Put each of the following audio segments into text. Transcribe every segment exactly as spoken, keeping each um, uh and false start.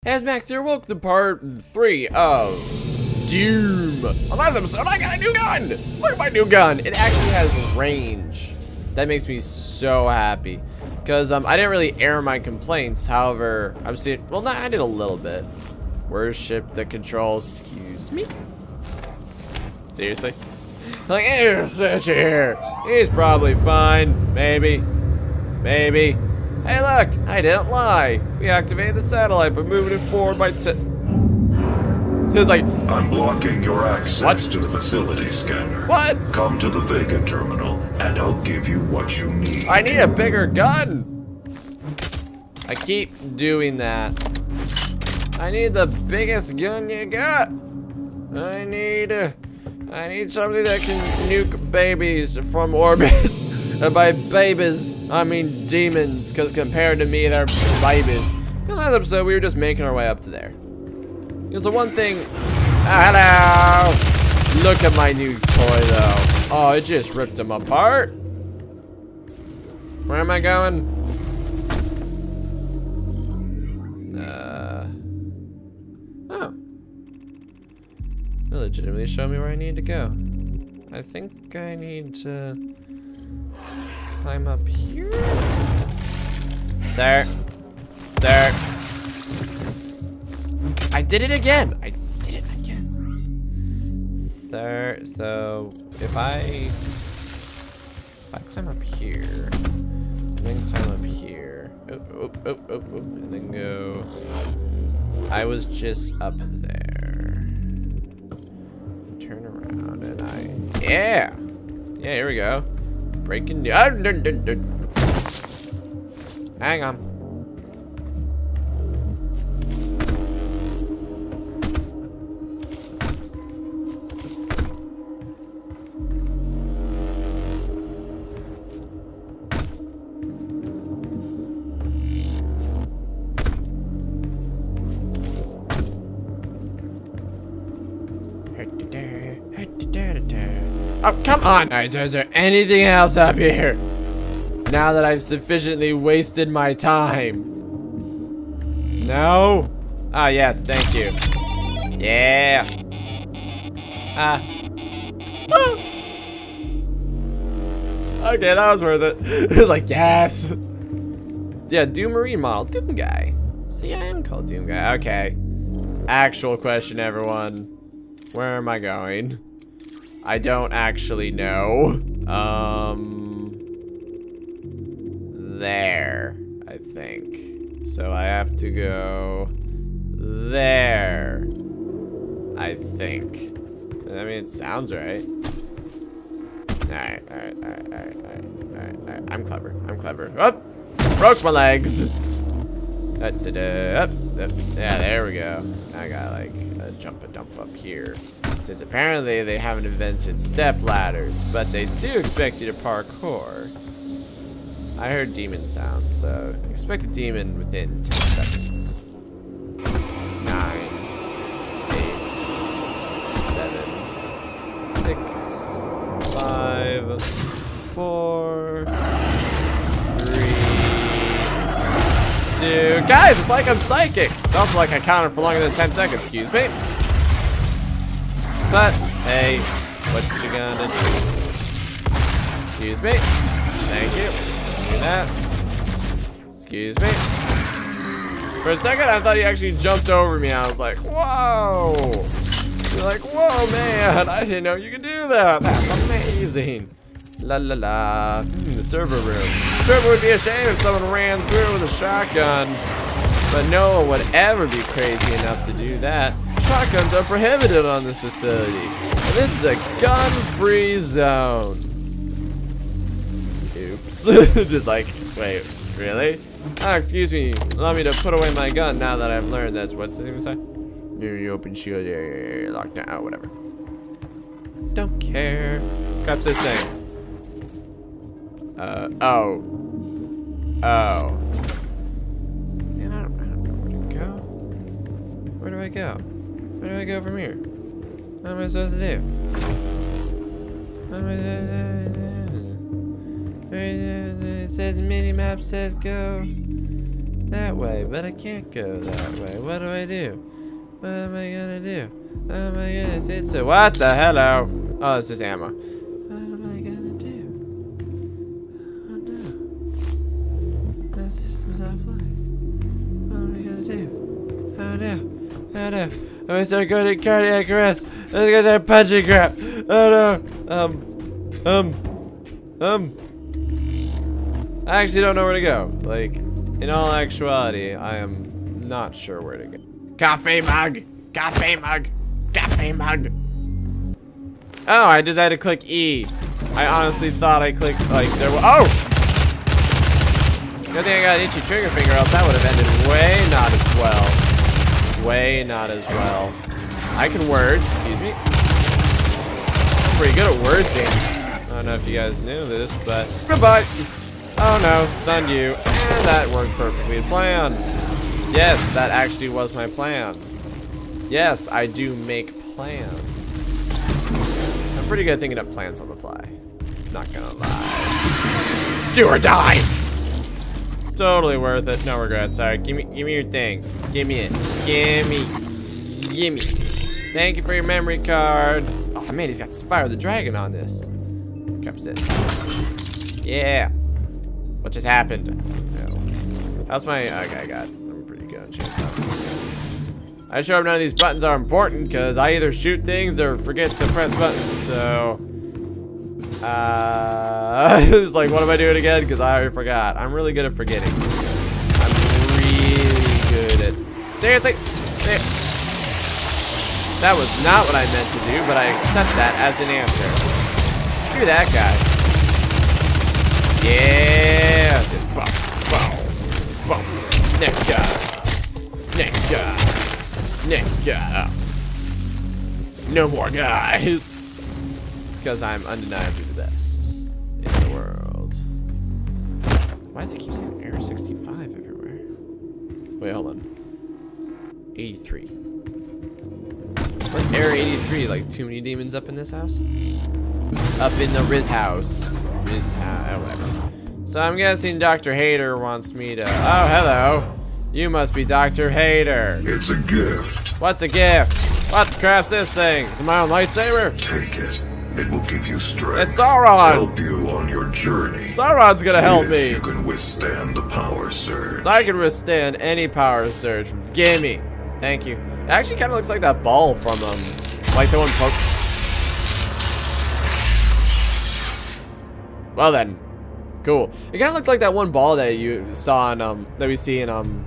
Hey, Max here. Welcome to part three of Doom. On last episode, I got a new gun. Look at my new gun. It actually has range. That makes me so happy. Because um, I didn't really air my complaints. However, I'm seeing... Well, no, I did a little bit. Worship the controls. Excuse me. Seriously? Like, eh, sit here. He's probably fine. Maybe. Maybe. Hey, look. I didn't lie. We activated the satellite by moving it forward by t... It's like... I'm blocking your access What? to the facility scanner. What? Come to the Vega terminal, and I'll give you what you need. I need a bigger gun. I keep doing that. I need the biggest gun you got. I need, uh, I need something that can nuke babies from orbit. And by babies, I mean demons, because compared to me, they're babies. In the last episode, we were just making our way up to there. It's the one thing. Ah, hello. Look at my new toy, though. Oh, it just ripped them apart. Where am I going? Uh. Oh. They legitimately show me where I need to go. I think I need to climb up here. Sir. Sir. I did it again. I did it again. Sir, so if I if I climb up here, and then climb up here, oh, oh, oh, oh, oh, and then go. I was just up there. Turn around and I yeah yeah here we go. Breaking new. Ah, dun, dun, dun. Hang on. Oh, come on! Alright, so is there anything else up here? Now that I've sufficiently wasted my time. No? Ah, yes, thank you. Yeah. Ah. Ah. Okay, that was worth it. It was like, yes. Yeah, Doom Marine model. Doom guy. See, I am called Doom guy. Okay. Actual question, everyone. Where am I going? I don't actually know. Um, there, I think. So I have to go there, I think. I mean, it sounds right. Alright, alright, alright, alright, alright, alright, alright. I'm clever, I'm clever. Oh, broke my legs. Da, da, da, up, up. Yeah, there we go. Now I got like a jump a dump up here. Since apparently they haven't invented step ladders, but they do expect you to parkour. I heard demon sounds, so expect a demon within ten seconds. Nine, eight, seven, six, five, four, three, two. Guys, it's like I'm psychic. It's also like I counted for longer than ten seconds, excuse me. But, hey, what you gonna do? Excuse me. Thank you. Do that. Excuse me. For a second, I thought he actually jumped over me. I was like, whoa. You're like, whoa, man. I didn't know you could do that. That's amazing. La la la. Hmm, the server room. The server would be ashamed if someone ran through with a shotgun. But no one would ever be crazy enough to do that. Shotguns are prohibited on this facility. And this is a gun-free zone. Oops. Just like, wait, really? Oh, excuse me. Allow me to put away my gun now that I've learned that's what's it even say? You're open shield area, locked down, whatever. Don't care. Crap's this saying? Uh, oh. Oh. Man, I don't, I don't know where to go. Where do I go? Where do I go from here? What am I supposed to do? What am I supposed to do? It says mini map says go. that way, but I can't go that way. What do I do? What am I gonna do? What am I gonna do? So what the hello? Oh, it's just ammo. What am I gonna do? Oh no. The system's offline. What am I gonna do? Oh no. Oh no. I'm gonna start going to cardiac arrest. I'm gonna start punching crap. Oh no. Um. Um. Um. I actually don't know where to go. Like, in all actuality, I am not sure where to go. Coffee mug! Coffee mug! Coffee mug! Oh, I just had to click E. I honestly thought I clicked, like, there was- Oh! Good thing I got an itchy trigger finger, else that would have ended way not as well. Way not as well. I can words, excuse me. I'm pretty good at words here. I don't know if you guys knew this, but... Goodbye! Oh no, stunned you. And that worked perfectly planned. Yes, that actually was my plan. Yes, I do make plans. I'm pretty good at thinking up plans on the fly. Not gonna lie. Do or die! Totally worth it. No regrets. Sorry, give me give me your thing. Give me it. Give me. Give me. Thank you for your memory card. Oh man, he's got Spyro the Dragon on this. Cups this. Yeah. What just happened? No. How's my... Okay, I got... I'm pretty good on chainsaw. I sure hope none of these buttons are important, because I either shoot things or forget to press buttons, so... Uh... It's like, what am I doing again? Because I already forgot. I'm really good at forgetting. I'm really good at... Seriously? Ser that was not what I meant to do, but I accept that as an answer. Screw that guy. Yeah, just bump, bump, bump. Next guy. Next guy. Next guy. Oh. No more guys. It's because I'm undeniably the best in the world. Why does it keep saying error sixty-five everywhere? Wait, hold on. eighty-three. What's error eighty-three? Like too many demons up in this house? Up in the Riz house. Riz house. Oh, whatever. So I'm guessing Doctor Hater wants me to... Oh, hello. You must be Doctor Hater. It's a gift. What's a gift? What the crap's this thing? Is it my own lightsaber? Take it. It will give you strength. It's Sauron. Help you on your journey. Sauron's gonna help if me. You can withstand the power surge. I can withstand any power surge. Gimme. Thank you. It actually kind of looks like that ball from, um, like the one poke. Well then. Cool. It kind of looked like that one ball that you saw in, um, that we see in, um,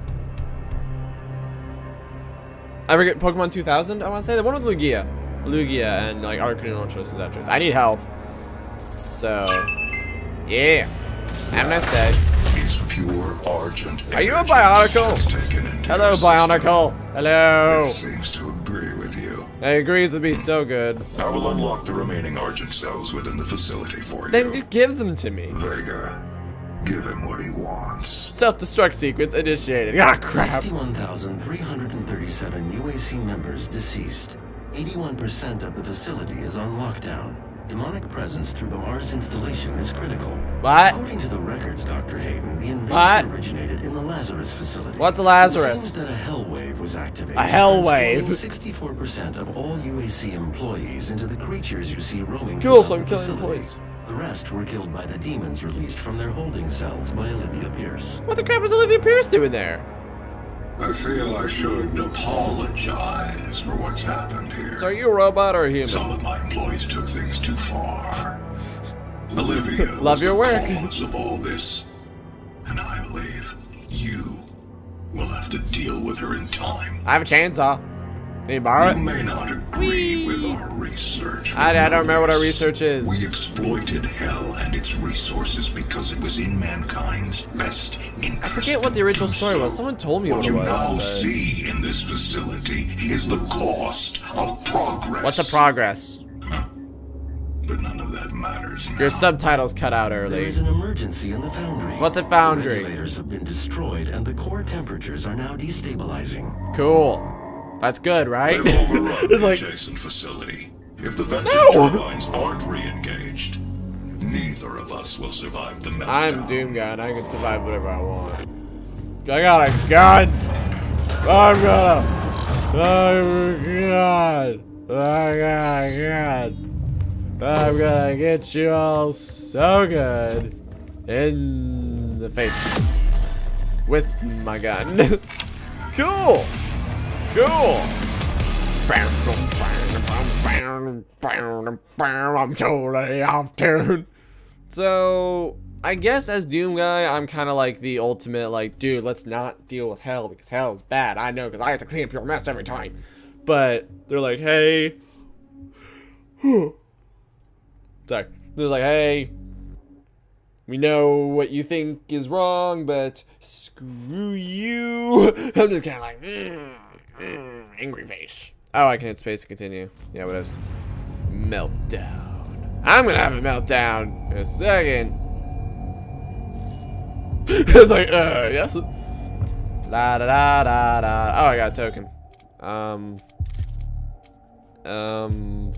I forget, Pokemon two thousand, I want to say? The one with Lugia. Lugia and, like, Arcanine Ultras and Zetrons. I need health. So, yeah. Have a nice day. Is pure argent. Are you a Bionicle? Hello, Bionicle. Hello. It seems to agree with you. It agrees with me so good. I will unlock the remaining argent cells within the facility for you. Then just give them to me. Vega, give him what he wants. Self-destruct sequence initiated. Ah, crap. sixty-one thousand three hundred thirty-seven U A C members deceased. eighty-one percent of the facility is on lockdown. Demonic presence through the Mars installation is critical. What? According to the records, Doctor Hayden, the invasion What? originated in the Lazarus facility. What's a Lazarus? It seems that a hell wave was activated. A hell wave? sixty-four percent of all U A C employees into the creatures you see roaming Cool, throughout so I'm the killing facility. employees. The rest were killed by the demons released from their holding cells by Olivia Pierce. What the crap is Olivia Pierce doing there? I feel I should apologize for what's happened here. So are you a robot or a human? Some of my employees took things too far. Olivia Love was your the work. cause of all this, and I believe you will have to deal with her in time. I have a chainsaw. Can you borrow You it? may not agree with our research. I, I don't remember what our Others. research is. We exploited hell and its resources because it was in mankind's best interest. I forget what the original to do story was. so. Someone told me what, What it you was. now but- see in this facility is the cost of progress. What's the progress? But none of that matters now. Your subtitles cut out There early. is an emergency in the foundry. What's a foundry? The regulators have been destroyed and the core temperatures are now destabilizing. Cool. That's good, right? They've overrun It's the like, adjacent facility. If the vented No! turbines aren't re-engaged, neither of us will survive the meltdown. I'm Doom Guy and I can survive whatever I want. I got a gun. I'm gonna. Oh God. I got a gun. I'm gonna get you all so good in the face with my gun. Cool. Cool. I'm totally off tune. So, I guess as Doom guy, I'm kind of like the ultimate, like, dude, let's not deal with hell because hell is bad. I know because I have to clean up your mess every time. But they're like, hey. Sorry. They're like, hey. We know what you think is wrong, but screw you. I'm just kind of like, mm, mm, angry face. Oh, I can hit space to continue. Yeah, what else? Meltdown. I'm gonna have a meltdown in a second. It's like, uh, yes. La da da da da. Oh, I got a token. Um. Um.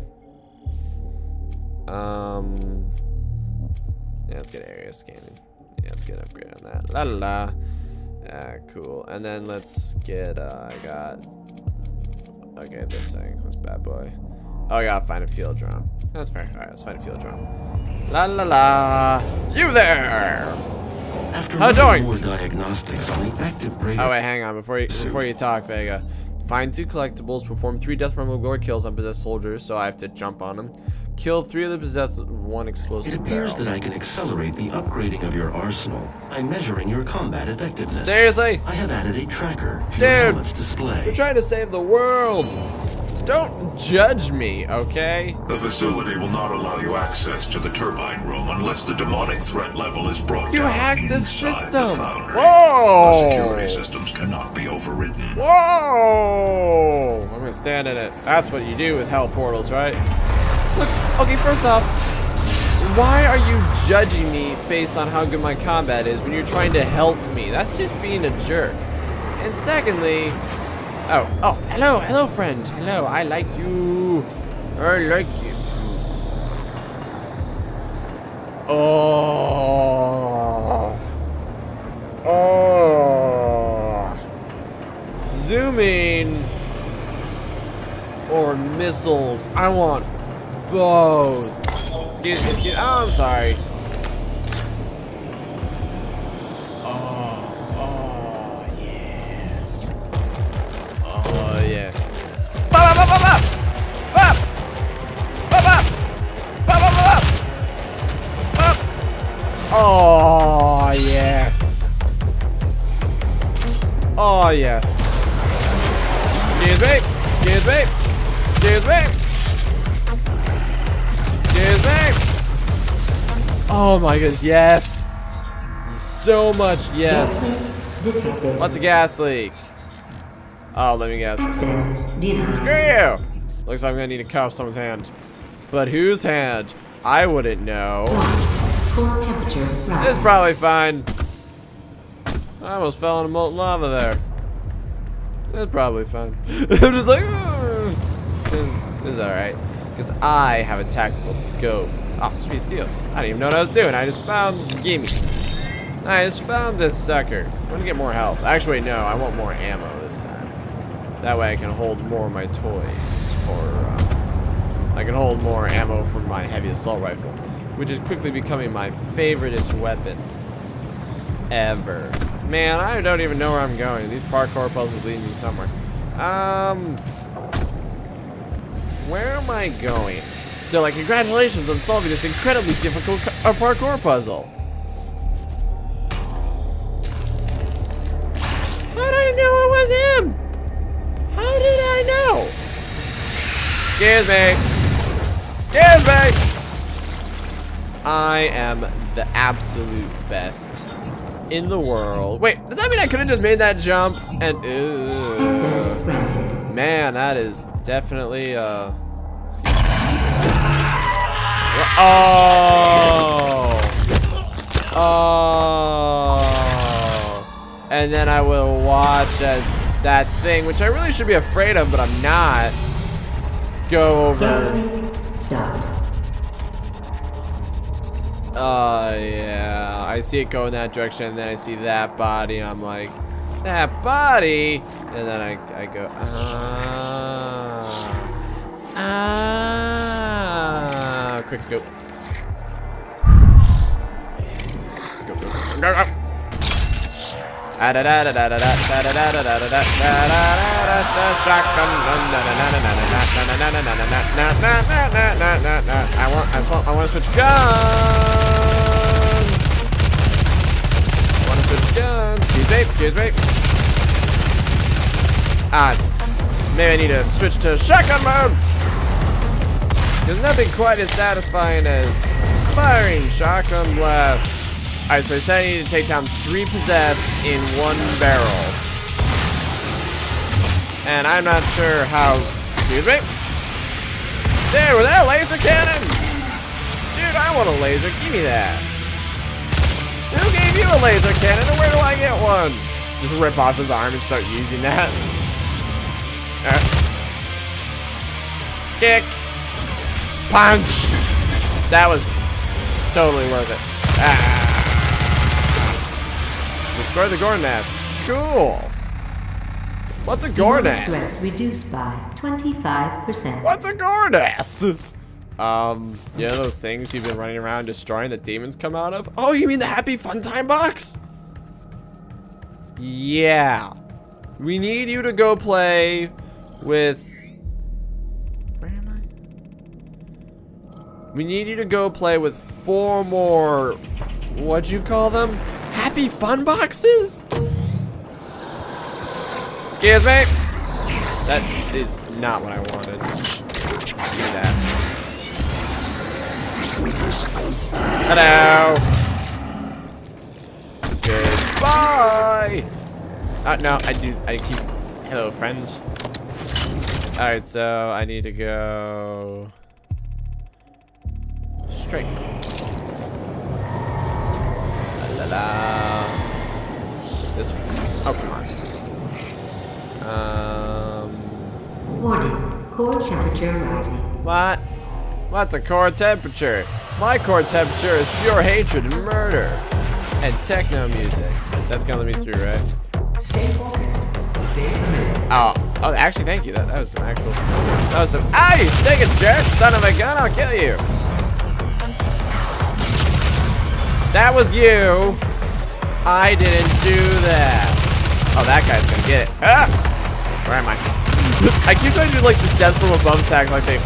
Um. Yeah, let's get area scanning. Yeah, let's get an upgrade on that. La la la. Ah, cool. And then let's get, uh, I got. Okay, this thing. This bad boy. Oh, I gotta find a field drum. That's fair. Alright, let's find a field drum. La la la. You there! After How doing? more diagnostics on the active brain. Oh wait, hang on. Before you before you talk, Vega. Find two collectibles. Perform three Death Rumble Glory kills on possessed soldiers. So I have to jump on them. Kill three of the possessed with one explosive It appears barrel. that I can accelerate the upgrading of your arsenal by measuring your combat effectiveness. Seriously? I have added a tracker to Dude, your helmet's display. We're trying to save the world. Don't judge me, okay? The facility will not allow you access to the turbine room unless the demonic threat level is brought You down hacked the inside system. the foundry. Whoa! The security systems cannot be overridden. Whoa! I'm gonna stand in it. That's what you do with hell portals, right? Look, okay, first off, why are you judging me based on how good my combat is when you're trying to help me? That's just being a jerk. And secondly, oh, oh, hello, hello, friend. Hello, I like you. I like you. Oh. Oh. Zooming. Or missiles. I want both. Excuse me, excuse oh, I'm sorry. Oh, oh, yeah. Oh, yeah. Bop, bop, bop, bop, bop. Bop, bop. Bop, bop, bop, bop. Bop. Oh, yes. Oh, yes. Excuse me. Excuse me. Excuse me. Excuse me. Oh my goodness, yes. So much yes. Detected. What's a gas leak? Oh, let me guess. Access denied. Screw you. Looks like I'm gonna need to cuff someone's hand. But whose hand? I wouldn't know. Core temperature It's rising. probably fine. I almost fell into molten lava there. It's probably fine. I'm just like, oh. This is alright. Because I have a tactical scope. Oh, sweet steals. I didn't even know what I was doing. I just found gimme. I just found this sucker. I'm gonna get more health. Actually, no, I want more ammo this time. That way I can hold more of my toys. Or uh, I can hold more ammo from my heavy assault rifle. Which is quickly becoming my favoriteest weapon ever. Man, I don't even know where I'm going. These parkour puzzles lead me somewhere. Um, where am I going? They're like, congratulations on solving this incredibly difficult uh, parkour puzzle. How did I know it was him? How did I know? Excuse me. Excuse me. I am the absolute best in the world. Wait, does that mean I could have just made that jump and Access uh, granted. man, that is definitely uh excuse me. Oh. Oh. And then I will watch as that thing, which I really should be afraid of, but I'm not, go Gas over. leak stopped. Uh, yeah, I see it go in that direction, and then I see that body, and I'm like, that body, and then I, I go, ah, ah, quick scope. Go, go, go, go, go, go. Ah, da, da, da, da, da, da, da, da, da, da, da, da, da, da, shotgun. I want, I want, I want to switch guns. I want to switch guns. Excuse me, excuse me. Ah, maybe I need to switch to shotgun mode. There's nothing quite as satisfying as firing shotgun blasts. Alright, so they said I need to take down three possessed in one barrel. And I'm not sure how. Excuse me? Dude, was that a laser cannon? Dude, I want a laser. Give me that. Who gave you a laser cannon and where do I get one? Just rip off his arm and start using that. Uh. Kick. Punch. That was totally worth it. Ah. Destroy the gore nests. Cool. What's a gore nest? Threats reduced by twenty-five percent. What's a gore nest? Um, you know those things you've been running around destroying that demons come out of? Oh, you mean the Happy Fun Time box? Yeah. We need you to go play with... Where am I? We need you to go play with four more... What'd you call them? Happy Fun boxes? Excuse me. That is not what I wanted. Do that. Hello. Goodbye. Uh, no, I do. I keep. Hello, friend. All right, so I need to go straight. La la la. This one. Oh, come on. Um. Warning, core temperature rising. What? What's a core temperature? My core temperature is pure hatred and murder. And techno music. That's gonna let me through, right? Stay focused. Stay committed. Oh, oh, actually, thank you. That, that was some actual. That was some. Ah, you stinking jerk, son of a gun! I'll kill you. That was you. I didn't do that. Oh, that guy's gonna get it. Ah! Where am I? I keep trying to do like the death from above tag, like they.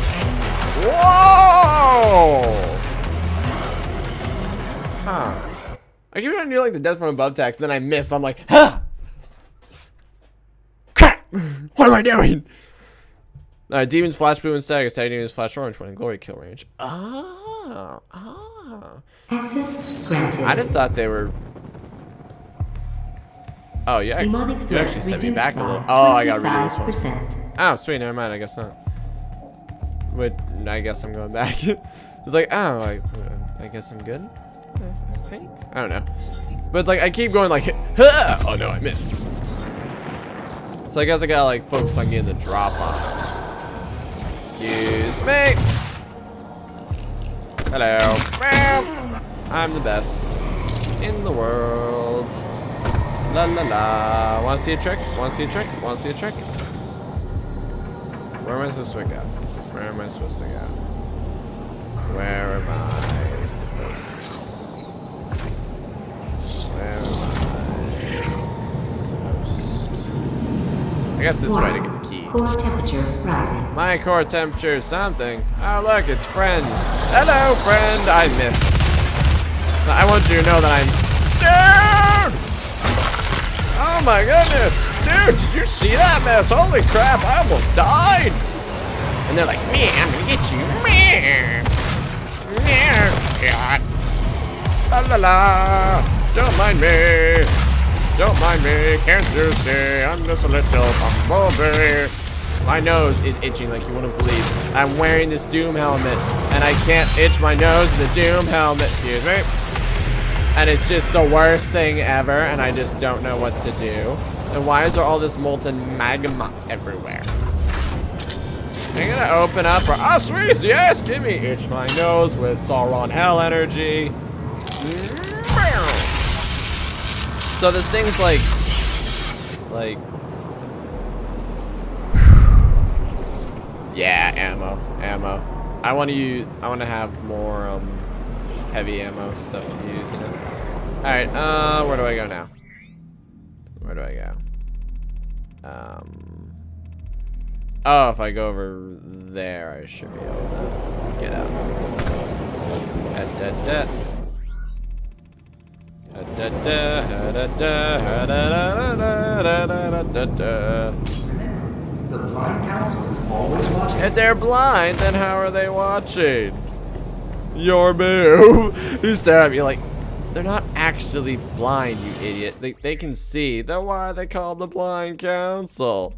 Whoa! Huh. I keep trying to do like the death from above tags, then I miss. I'm like, huh! Crap! What am I doing? Uh, demons flash blue instead. I guess demons flash orange when in glory kill range. Ah, ah. Access granted. I just thought they were. Oh yeah, Demonic you threat actually sent me reduced back a by little. Oh, I gotta redo this one. twenty-five percent. Oh, sweet. Never mind. I guess not. But I guess I'm going back. It's like, oh, I, I guess I'm good. I think. I don't know. But it's like I keep going like, huh! Oh no, I missed. So I guess I gotta like focus on getting the drop on it. Excuse me. Hello. I'm the best in the world. La la la. Wanna see a trick? Wanna see a trick? Wanna see a trick? Where am I supposed to go? Where am I supposed to go? Where am I supposed? Where am I supposed? I guess this way to get the key. Core temperature rising. My core temperature is something. Oh look, it's friends. Hello, friend. I missed. I want you to know that I'm. Dude! Oh my goodness! Dude, did you see that mess? Holy crap! I almost died. And they're like, man, I'm gonna get you, man. Man, God. La la la. Don't mind me. Don't mind me. Can't you see? I'm just a little bumblebee. My nose is itching like you wouldn't believe. I'm wearing this Doom helmet, and I can't itch my nose in the Doom helmet. Excuse me. And it's just the worst thing ever, and I just don't know what to do. And why is there all this molten magma everywhere? I'm gonna open up for, oh sweet, yes, give me itch my nose with Sauron Hell energy. So this thing's like Like, yeah, ammo, ammo. I want to use. I want to have more um, heavy ammo stuff to use in it. All right, uh, where do I go now? Where do I go? Um. Oh, if I go over there, I should be able to get out. Da, da, da. Da, da, da, da, da, da, da, da, da. The blind council is always watching. If they're blind, then how are they watching? Your boo. You stare at me like, they're not actually blind, you idiot. They, they can see. Then why are they called the blind council?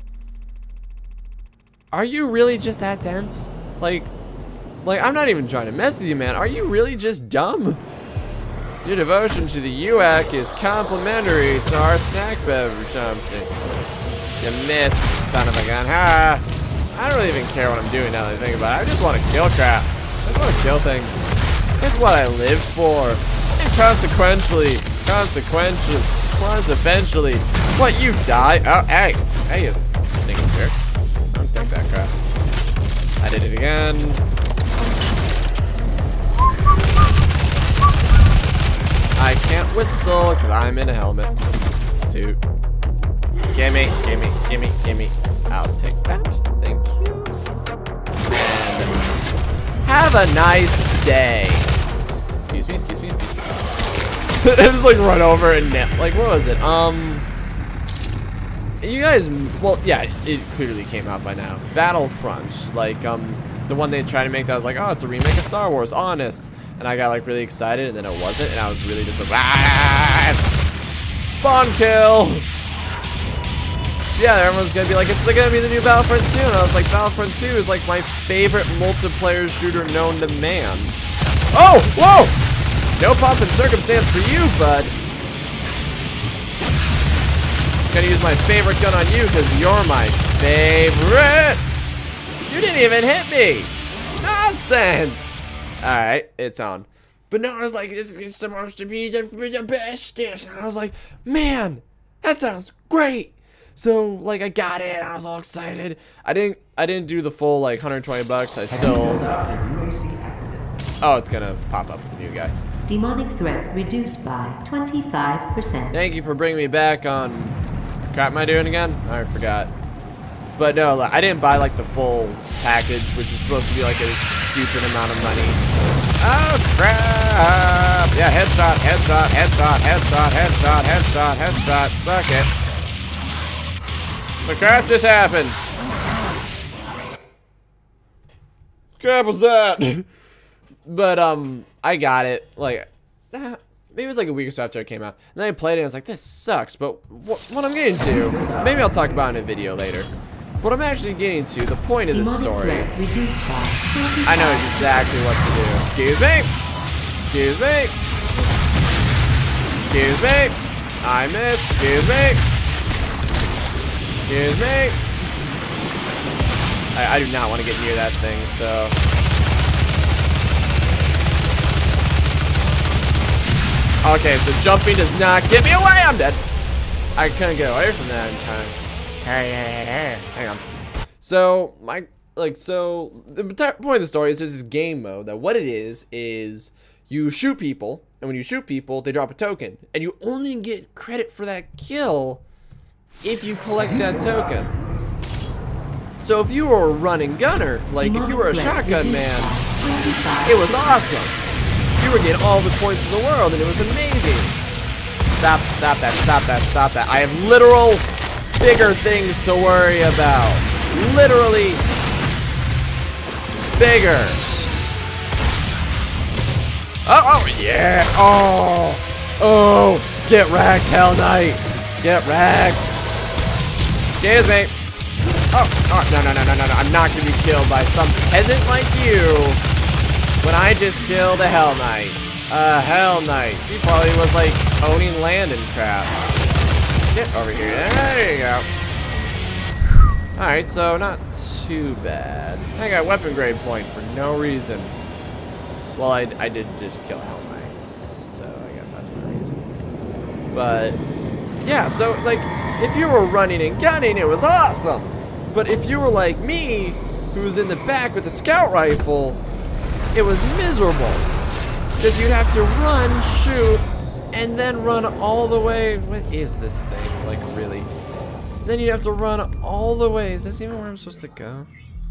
Are you really just that dense? Like, like I'm not even trying to mess with you, man. Are you really just dumb? Your devotion to the U A C is complimentary to our snack beverage something. You missed, son of a gun. Ha! I don't even care what I'm doing now that I think about it. I just want to kill crap. I just want to kill things. That's what I live for. And consequentially, consequentially, consequentially, what you die. Oh, hey, hey, you stinking jerk. Don't take that crap. I did it again. I can't whistle because I'm in a helmet. Toot. Gimme, gimme, gimme, gimme. I'll take that. Thank you. And have a nice day. Excuse me, excuse me, excuse me. I just like run over and nip. Like, what was it? Um. You guys, well, yeah, it clearly came out by now. Battlefront, like, um, the one they tried to make that was like, oh, it's a remake of Star Wars, honest. And I got like really excited, and then it wasn't, and I was really just like, ah! Spawn kill! Yeah, everyone's gonna be like, it's gonna be the new Battlefront two, and I was like, Battlefront two is like my favorite multiplayer shooter known to man. Oh, whoa! No pomp and circumstance for you, bud. Gonna use my favorite gun on you because you're my favorite. You didn't even hit me. Nonsense. All right, it's on. But no, I was like, this is supposed to be the, the best. And I was like, man, that sounds great. So like, I got it. I was all excited. I didn't. I didn't do the full like one hundred twenty bucks. I still. Oh, it's gonna pop up with the new guy. Demonic threat reduced by twenty-five percent. Thank you for bringing me back on. Crap, am I doing again? I forgot. But no, like, I didn't buy like the full package, which is supposed to be like a stupid amount of money. Oh crap! Yeah, headshot, headshot, headshot, headshot, headshot, headshot, headshot. Suck it. The crap just happened. Crap was that? But um, I got it. Like, maybe it was like a week or so after it came out, and then I played it. And I was like, this sucks. But wh what I'm getting to, maybe I'll talk about it in a video later. What I'm actually getting to, the point of this story, I know exactly what to do. Excuse me. Excuse me. Excuse me. I missed. Excuse me. Excuse me. I, I do not want to get near that thing, so. Okay, so jumping does not get me away. I'm dead. I couldn't get away from that in time. Hey, hey, hey, hang on. So my like so the point of the story is there's this game mode that what it is is you shoot people, and when you shoot people they drop a token, and you only get credit for that kill if you collect that token. So if you were a running gunner, like if you were a shotgun man, it was awesome. You were getting all the points in the world, and it was amazing. Stop, stop that, stop that, stop that. I have literal bigger things to worry about. Literally bigger. Oh, oh, yeah. Oh, oh, get wrecked, Hell Knight. Get wrecked. Excuse me. Oh, oh, no, no, no, no, no, no. I'm not going to be killed by some peasant like you when I just killed a Hell Knight. A Hell Knight. He probably was like owning land and crap. Get over here. There you go. Alright, so not too bad. I got weapon grade point for no reason. Well, I, I did just kill Hell Knight, so I guess that's my reason. But, yeah, so, like, If you were running and gunning, it was awesome. But if you were like me, who was in the back with the scout rifle, it was miserable. Because you'd have to run, shoot, and then run all the way. What is this thing? Like, really? Then you'd have to run all the way. Is this even where I'm supposed to go?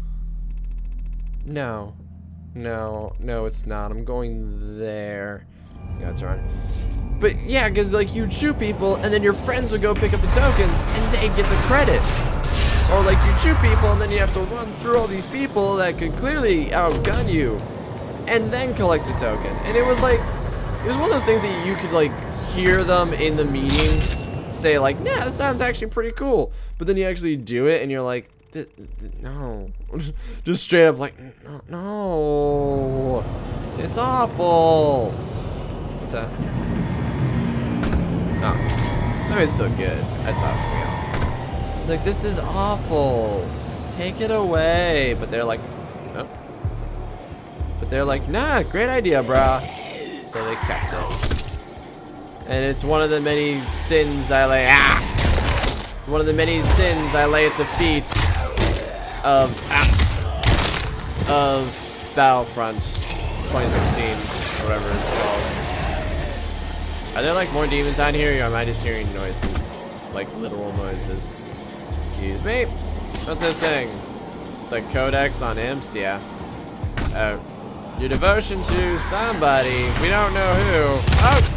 No. No. No, it's not. I'm going there. Yeah, it's run. But yeah, because like you'd shoot people, and then your friends would go pick up the tokens, and they'd get the credit. Or like you'd shoot people, and then you have to run through all these people that could clearly outgun you, and then collect the token. And it was like, it was one of those things that you could like hear them in the meeting say like, "Nah, this sounds actually pretty cool." But then you actually do it, and you're like, th th no, just straight up like, no, no, it's awful. What's that? Oh, no, it's so good. I saw something else. It's like, this is awful. Take it away. But they're like, no. But they're like, nah, great idea, brah. So they kept it. And it's one of the many sins I lay. Ah! One of the many sins I lay at the feet of ah, of Battlefront twenty sixteen, or whatever it's called. Are there like more demons down here, or am I just hearing noises? Like literal noises. Excuse me. What's this thing? The codex on imps, yeah. Oh. Your devotion to somebody. We don't know who. Oh!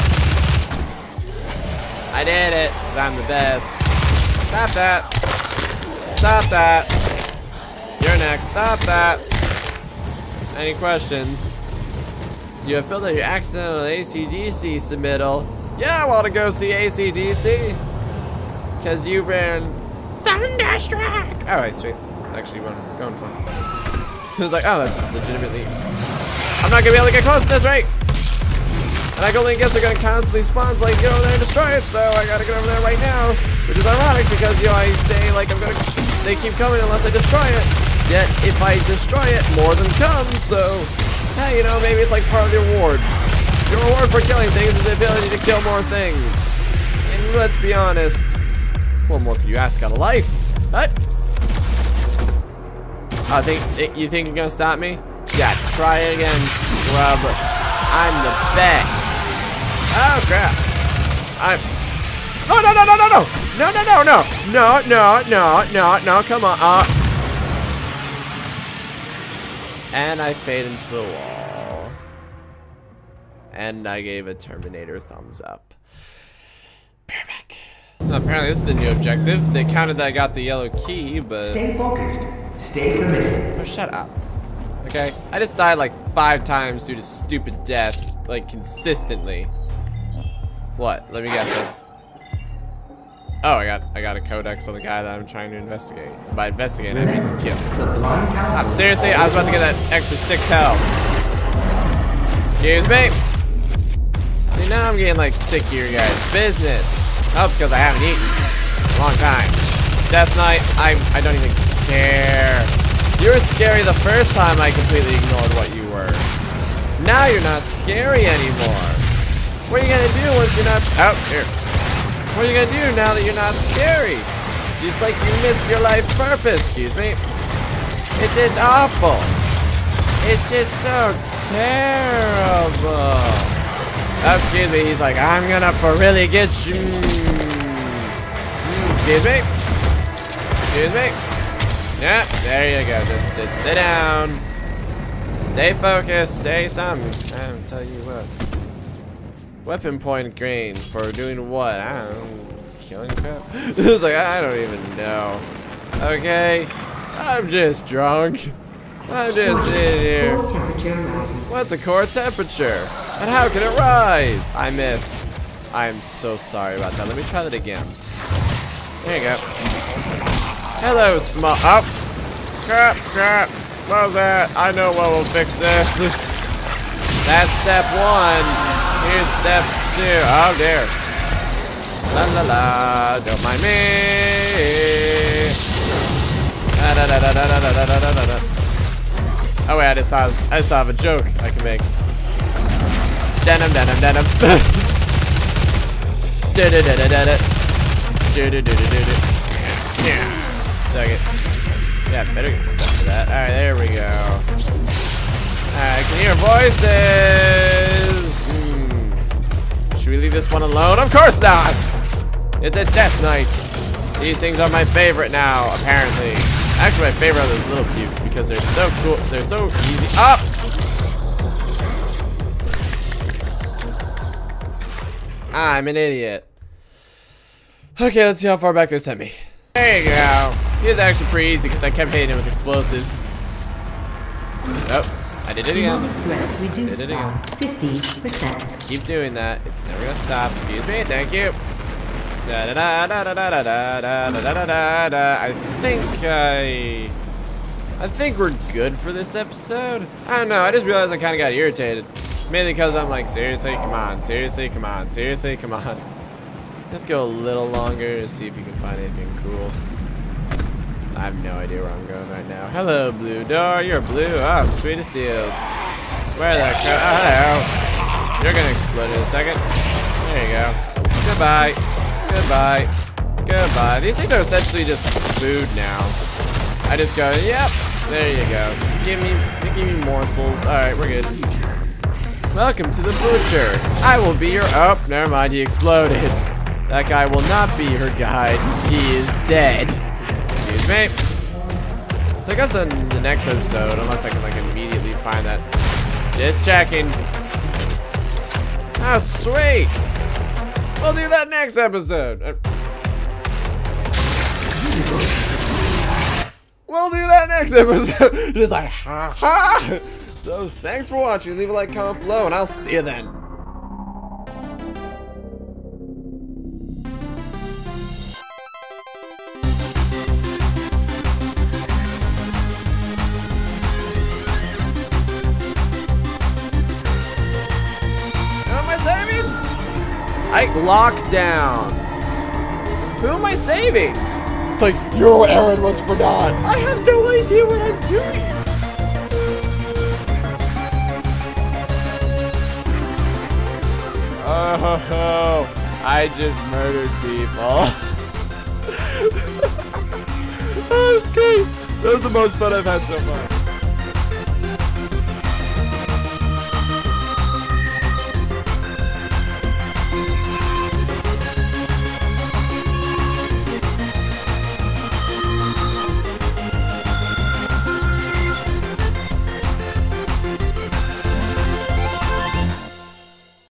I did it, 'cause I'm the best. Stop that. Stop that. You're next. Stop that. Any questions? You have filled out your accidental A C D C submittal. Yeah, I want to go see A C D C. Because you ran Thunderstruck. Alright, sweet. That's actually what I'm going for. It was like, oh, that's legitimately. I'm not going to be able to get close to this rate. And I only guess they're going to constantly spawn, so like, get over there and destroy it. So I got to get over there right now. Which is ironic because, you know, I say, like, I'm going to. They keep coming unless I destroy it. Yet, if I destroy it, more than comes. So. Hey, you know, maybe it's like part of the reward. Your reward for killing things is the ability to kill more things. And let's be honest, what more could you ask out of life? What? I think you think you're gonna stop me? Yeah, try it again, scrub. I'm the best. Oh crap! I'm. Oh no no no no no no no no no no no no no! Come on! Uh. And I fade into the wall. And I gave a Terminator thumbs up. Be right back. Apparently this is the new objective. They counted that I got the yellow key, but... Stay focused. Stay committed. Oh, shut up. Okay? I just died like five times due to stupid deaths. Like, consistently. What? Let me guess it. Oh, I got I got a codex on the guy that I'm trying to investigate. By investigating, I mean kill. I'm seriously, I was about to get that extra six health. Excuse me. See, now I'm getting like sick of your guys' business. Oh, because I haven't eaten in a long time. Death Knight, I I don't even care. You were scary the first time I completely ignored what you were. Now you're not scary anymore. What are you gonna do once you're not? Oh, here. What are you gonna do now that you're not scary? It's like you missed your life purpose, excuse me. It's just awful. It's just so terrible. Oh, excuse me, he's like, I'm gonna for really get you. Mm, excuse me. Excuse me. Yeah, there you go. Just, just sit down. Stay focused, stay something. I'll tell you what. Weapon point gain for doing what? I don't know. Killing crap? It was like, I don't even know. Okay? I'm just drunk. I'm just sitting here. Core temperature rising. What's a core temperature? And how can it rise? I missed. I am so sorry about that. Let me try that again. There you go. Hello, small. Oh! Crap, crap. What was that? I know what will fix this. That's step one. Here's step two. Oh dear. La la la. Don't mind me. Da, da, da, da, da, da, da, da, da, da. Oh wait, I just thought I just thought of a joke I can make. Denim, denim, denim. Da da da da da da. Yeah. Suck it. Yeah, better get stuck to that. Alright, there we go. Alright, I can hear voices. Hmm. Should we leave this one alone? Of course not! It's a death knight. These things are my favorite now, apparently. Actually, my favorite are those little cubes because they're so cool. They're so easy. Up! I'm an idiot. Okay, let's see how far back they sent me. There you go. He was actually pretty easy because I kept hitting him with explosives. Nope. I did it again. Threat reduced Did it again. by fifty percent. Keep doing that. It's never gonna stop. Excuse me. Thank you. Da da da da da da da da da da da da da. I think I. I think we're good for this episode. I don't know. I just realized I kind of got irritated, mainly because I'm like, seriously, come on, seriously, come on, seriously, come on. Let's go a little longer to see if you can find anything cool. I have no idea where I'm going right now. Hello, blue door. You're blue. Oh, sweetest deals. Where the co- oh, hello. You're gonna explode in a second. There you go. Goodbye. Goodbye. Goodbye. These things are essentially just food now. I just go, yep. There you go. Give me, give me morsels. All right, we're good. Welcome to the butcher. I will be your. Oh, never mind. He exploded. That guy will not be your guide. He is dead. Excuse me. So I guess in the next episode, unless I can like immediately find that. Just checking. Oh, sweet. We'll do that next episode. We'll do that next episode. Just like, ha ha. So thanks for watching. Leave a like, comment below, and I'll see you then. I lock down. Who am I saving? Like, yo, Aaron, what's for Don? I have no idea what I'm doing. Oh, I just murdered people. That was great. That was the most fun I've had so far.